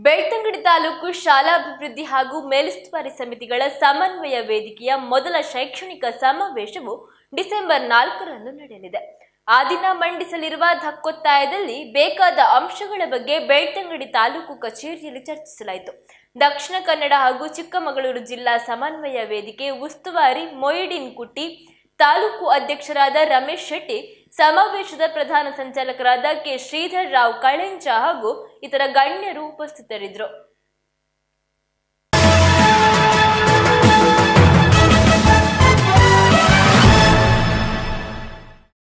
ಬೆಳ್ತಂಗಡಿ ತಾಲೂಕು ಶಾಲಾಭಿವೃದ್ಧಿ ಹಾಗೂ ಮೇಲುಸ್ತುವಾರಿ ಸಮಿತಿಗಳ ಸಮನ್ವಯ ವೇದಿಕೆಯ ಮೊದಲ ಶೈಕ್ಷಣಿಕ ಸಮಾವೇಶವು ಡಿಸೆಂಬರ್ 4ರಂದು ನಡೆಯಲಿದೆ. ಆ ದಿನ ಮಂಡಿಸಲಿರುವ ಹಕ್ಕೊತ್ತಾಯದಲ್ಲಿ ಬೇಕಾದ ಅಂಶಗಳ ಬಗ್ಗೆ ಬೆಳ್ತಂಗಡಿ ತಾಲೂಕು ಕಚೇರಿಯಲ್ಲಿ ಚರ್ಚಿಸಲಾಯಿತು. ದಕ್ಷಿಣ ಕನ್ನಡ ಹಾಗೂ ಚಿಕ್ಕಮಗಳೂರು ಜಿಲ್ಲಾ ಸಮನ್ವಯ ವೇದಿಕೆ ಉಸ್ತುವಾರಿ ಮೊಯಿಡಿನ್ ಕುಟ್ಟಿ, ತಾಲೂಕು ಅಧ್ಯಕ್ಷರಾದ ರಮೇಶ್ ಶೆಟ್ಟಿ, ಸಮಾವೇಶದ ಪ್ರಧಾನ ಸಂಚಾಲಕರಾದ ಕೆ ಶ್ರೀಧರ್ ರಾವ್ ಕಳೆಂಚ ಹಾಗೂ ಇತರ ಗಣ್ಯರು ಉಪಸ್ಥಿತರಿದ್ದರು.